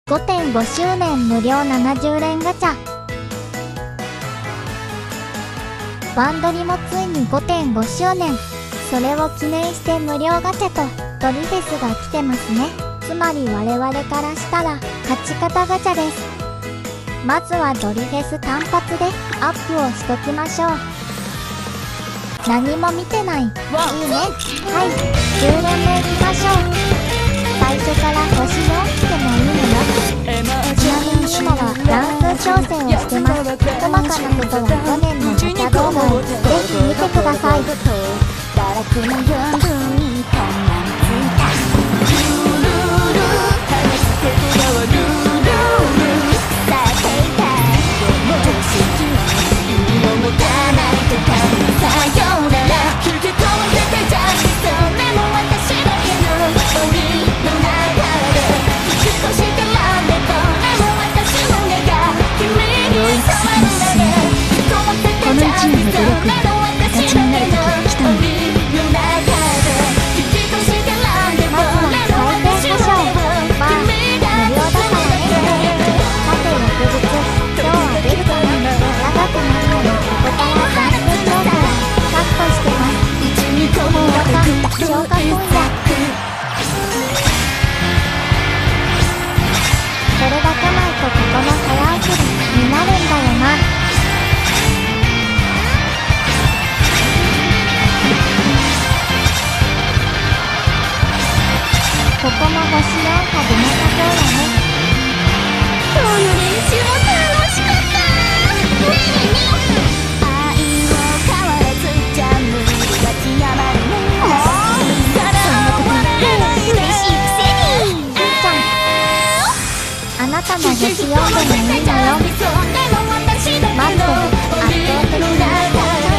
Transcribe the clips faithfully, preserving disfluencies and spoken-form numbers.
ごてんご 周年無料ななじゅう連ガチャ。バンドリもついに ごてんご 周年。それを記念して無料ガチャとドリフェスが来てますね。つまり我々からしたら勝ち方ガチャです。まずはドリフェス単発でアップをしときましょう。何も見てない。いいね。はい、じゅう連目いきましょう。最初から星よん来てもいいのよ。ちなみに今は乱数調整をしてます。細かなことは去年のガチャ動画をぜひ見てください。 この一年の努力が形になる時が来たの。 ここも星よん波でなさそうだね。 今日の練習も楽しかった。ねえねえ、愛を変わらずジャンルが極まるね。そんなこと言って嬉しいくせに。 ゆっちゃん、あなたも星よんでもいいのよ。待って、圧倒的な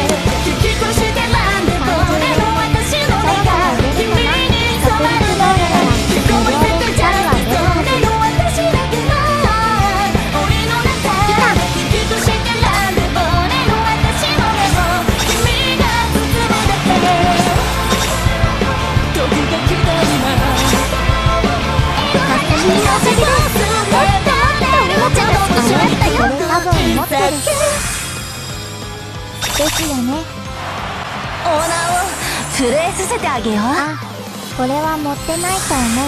ですよね。 オーナーを震えさせてあげよう。 あ、これは持ってないと思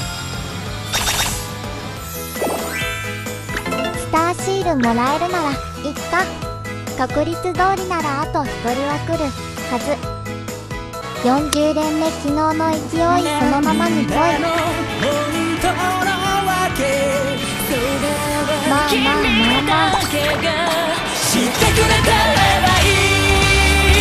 う。スターシールもらえるならいっか。確率通りならあとひとりは来るはず。よんじゅう連目昨日の勢いそのままに来い。まあまあまあまあ、 してくれてればいい。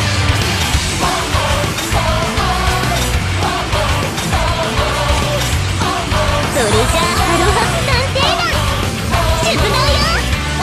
それじゃあハロハ探偵団出動よ。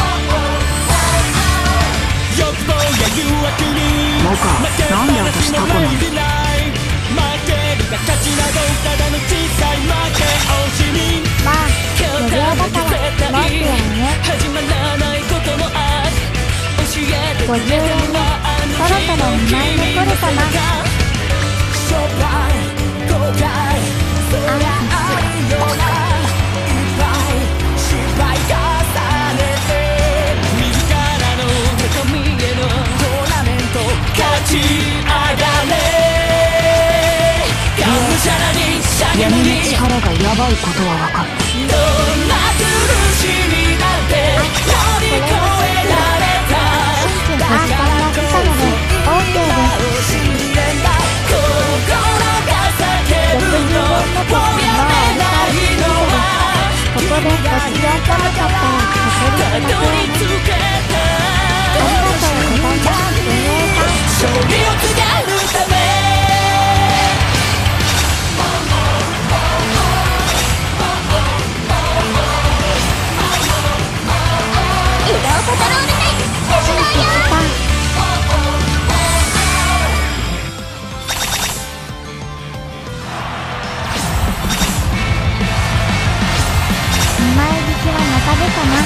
欲望や誘惑にモカ、なんで私タコなの？ 負けるが勝ちなどただの小さい負け惜しみ。 まあ無料だから文句はね。 始まらないこともある。教えてくれてごじゅう連目そろそろにまいめ来るかな。 失敗後悔そりゃあるよな。いっぱい失敗重ねて自らの瞳へのトーナメント勝ち上がれ。がむしゃらにしゃがむに力がヤバいことは分かる。 どんな苦しみだって乗り越えられた。だからこそ今を信じれば心が叫ぶのもうやめないのはここで星が来なかったら確率だけ。 たどり着けた。 ありがとうございます。運営さん、 勝利をつがるため移動パトロール隊出動よ。 にまい引きは中でかな。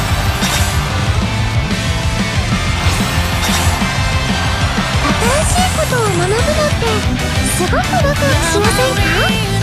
新しいことを学ぶのってすごくワクワクしませんか？